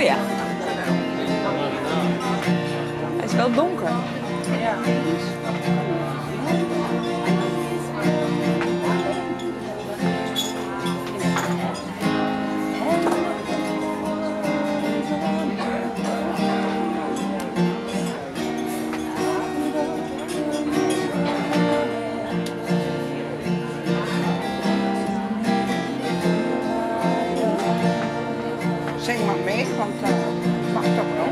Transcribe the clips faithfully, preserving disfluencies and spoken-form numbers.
ja. Hij is wel donker. Ja. Zing maar mee, want uh, het mag toch wel.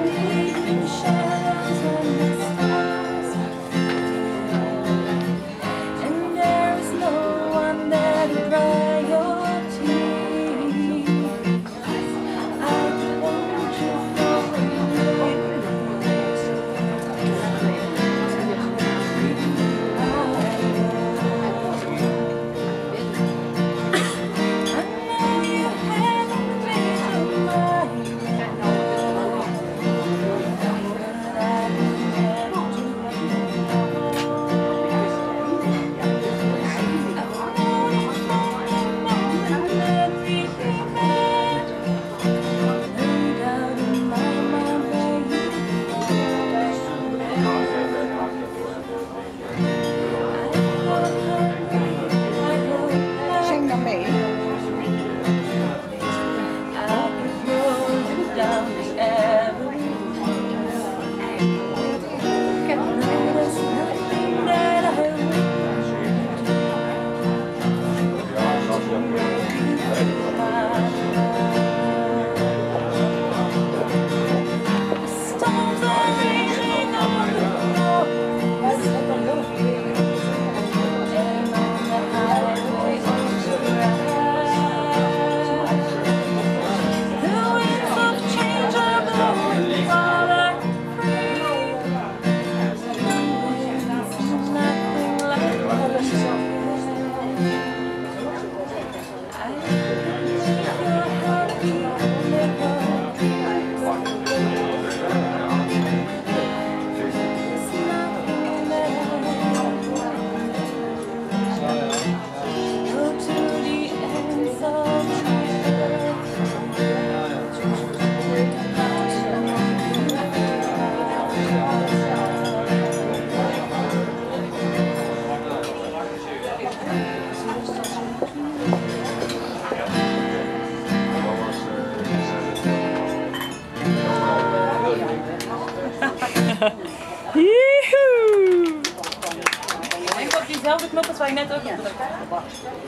Denk op diezelfde knop als waar je net ook op gedrukt hebt.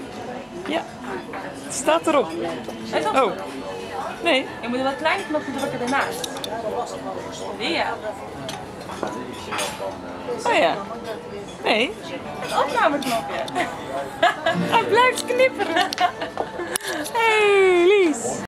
Ja, het staat erop. Oh, nee. Je moet wel kleine knopje drukken daarnaast. Ja. Oh ja. Nee. Het opnameknopje.